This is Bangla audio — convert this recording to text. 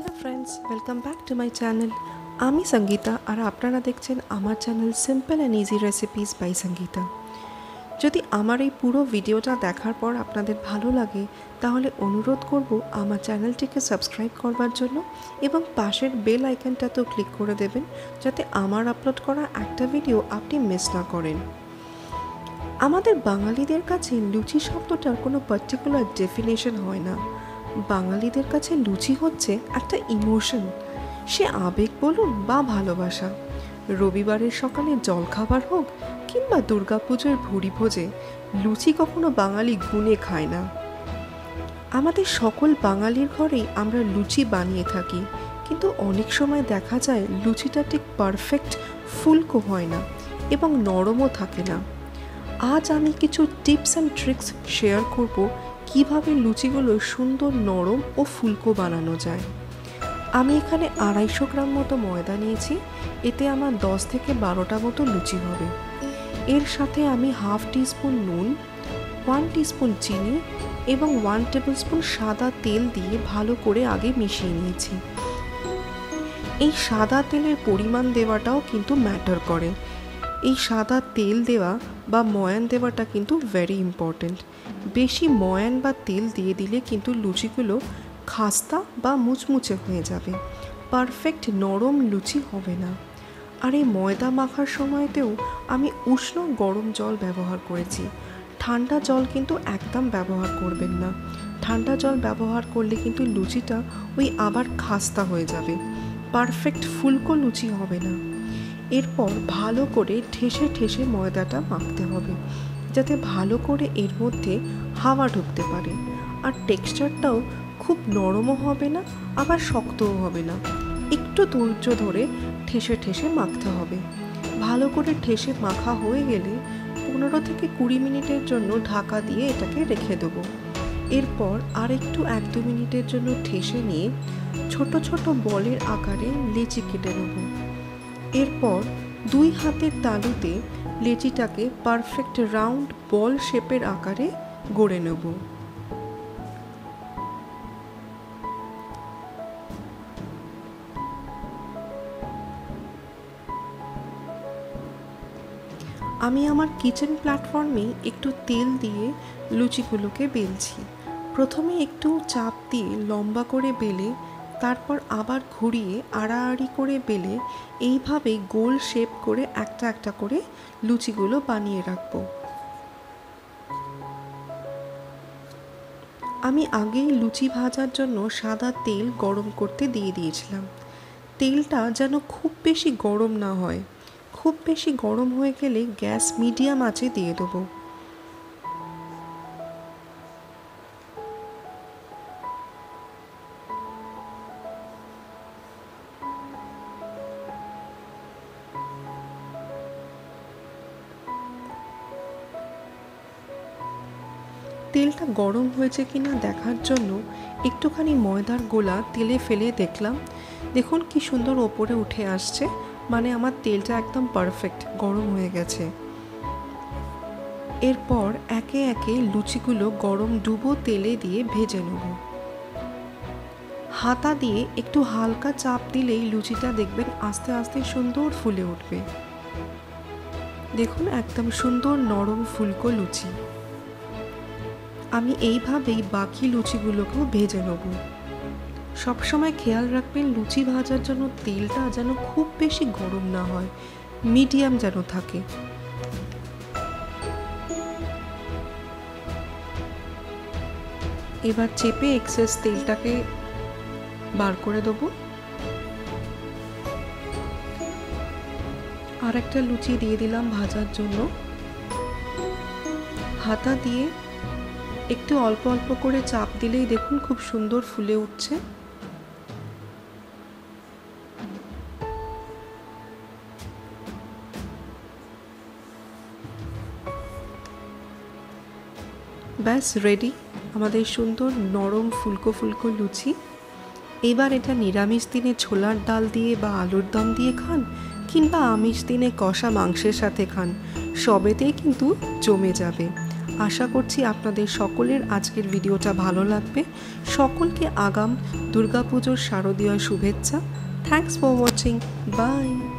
Hello friends, welcome back to my channel. আমি সঙ্গীতা আর আপনারা দেখছেন আমার channel simple and easy recipes by Sangeeta. যদি আমার এই পুরো ভিডিওটা দেখার পর আপনাদের ভালো লাগে তাহলে অনুরোধ করব আমার চ্যানেলটিকে সাবস্ক্রাইব করবার জন্য এবং পাশের বেল আইকনটাতেও ক্লিক করে দেবেন যাতে আমার আপলোড করা একটা ভিডিও আপনি মিস না করেন। আমাদের বাঙালিদের কাছে লুচি শব্দটার কোনো পার্টিকুলার ডেফিনেশন হয় না। বাঙালিদের কাছে লুচি হচ্ছে একটা ইমোশন, সে আবেগ বলুন বা ভালোবাসা। রবিবারের সকালে জলখাবার হোক কিংবা দুর্গাপুজোর ভুরি ভোজে, লুচি কখনো বাঙালি গুণে খায় না। আমাদের সকল বাঙালির ঘরেই আমরা লুচি বানিয়ে থাকি, কিন্তু অনেক সময় দেখা যায় লুচিটা ঠিক পারফেক্ট ফুলকো হয় না এবং নরমও থাকে না। আজ আমি কিছু টিপস অ্যান্ড ট্রিক্স শেয়ার করব কিভাবে লুচিগুলো সুন্দর নরম ও ফুলকো বানানো যায়। আমি এখানে 250 গ্রাম মতো ময়দা নিয়েছি, এতে আমার 10 থেকে 12টা মতো লুচি হবে। এর সাথে আমি হাফ টিস্পুন নুন, 1 টিস্পুন চিনি এবং 1 টেবিল স্পুন সাদা তেল দিয়ে ভালো করে আগে মিশিয়ে নিয়েছি। এই সাদা তেলের পরিমাণ দেওয়াটাও কিন্তু ম্যাটার করে। এই সাদা তেল দেওয়া বা ময়ান দেওয়াটা কিন্তু ভেরি ইম্পর্ট্যান্ট। বেশি ময়ান বা তেল দিয়ে দিলে কিন্তু লুচিগুলো খাস্তা বা মুচমুচে হয়ে যাবে, পারফেক্ট নরম লুচি হবে না। আর এই ময়দা মাখার সময়তেও আমি উষ্ণ গরম জল ব্যবহার করেছি, ঠান্ডা জল কিন্তু একদম ব্যবহার করবেন না। ঠান্ডা জল ব্যবহার করলে কিন্তু লুচিটা ওই আবার খাস্তা হয়ে যাবে, পারফেক্ট ফুলকো লুচি হবে না। এরপর ভালো করে ঠেসে ঠেসে ময়দাটা মাখতে হবে যাতে ভালো করে এর মধ্যে হাওয়া ঢুকতে পারে, আর টেক্সচারটাও খুব নরমও হবে না আবার শক্তও হবে না। একটু ধৈর্য ধরে ঠেসে ঠেসে মাখতে হবে। ভালো করে ঠেসে মাখা হয়ে গেলে 15 থেকে 20 মিনিটের জন্য ঢাকা দিয়ে এটাকে রেখে দেবো। এরপর আর একটু 1-2 মিনিটের জন্য ঠেসে নিয়ে ছোট ছোট বলের আকারে লেচি কেটে নেব। এরপর 2 হাতের তালুতে লেচিটাকে পারফেক্ট রাউন্ড বল শেপের আকারে গড়ে নেব। আমি আমার কিচেন প্ল্যাটফর্মে একটু তেল দিয়ে লুচিগুলোকে বেলছি। প্রথমে একটু চাপ দিয়ে লম্বা করে বেলে তারপর আবার ঘুরিয়ে আড়াআড়ি করে বেলে এইভাবে গোল শেপ করে একটা একটা করে লুচিগুলো বানিয়ে রাখবো। আমি আগেই লুচি ভাজার জন্য সাদা তেল গরম করতে দিয়ে দিয়েছিলাম। তেলটা যেন খুব বেশি গরম না হয়, খুব বেশি গরম হয়ে গেলে গ্যাস মিডিয়াম আঁচে দিয়ে দেবো। তেলটা গরম হয়েছে কিনা দেখার জন্য একটুখানি ময়দার গোলা তেলে ফেলে দেখলাম। দেখুন কি সুন্দর ওপরে উঠে আসছে, মানে আমার তেলটা একদম পারফেক্ট গরম হয়ে গেছে। এরপর একে একে লুচিগুলো গরম ডুবো তেলে দিয়ে ভেজে নেব। হাতা দিয়ে একটু হালকা চাপ দিলেই লুচিটা দেখবেন আস্তে আস্তে সুন্দর ফুলে উঠবে। দেখুন একদম সুন্দর নরম ফুলকো লুচি। আমি এইভাবেই বাকি লুচিগুলোকেও ভেজে নেব। সবসময় খেয়াল রাখবেন লুচি ভাজার জন্য তেলটা যেন খুব বেশি গরম না হয়, মিডিয়াম যেন থাকে। এবার চেপে এক্সেস তেলটাকে বার করে দেবো। আর একটা লুচি দিয়ে দিলাম ভাজার জন্য। হাতা দিয়ে একটু অল্প অল্প করে চাপ দিলেই দেখুন খুব সুন্দর ফুলে উঠছে। ব্যাস রেডি আমাদের সুন্দর নরম ফুলকো ফুলকো লুচি। এবার এটা নিরামিষ দিনে ছোলার ডাল দিয়ে বা আলুর দম দিয়ে খান কিংবা আমিষ দিনে কষা মাংসের সাথে খান, সবেতেই কিন্তু জমে যাবে। আশা করছি আপনাদের সকলের আজকের ভিডিওটা ভালো লাগবে। সকলকে আগাম দুর্গাপুজোর শারদীয় শুভেচ্ছা। Thanks for watching. বাই।